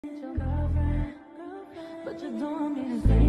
Your girlfriend, but you don't want me to stay.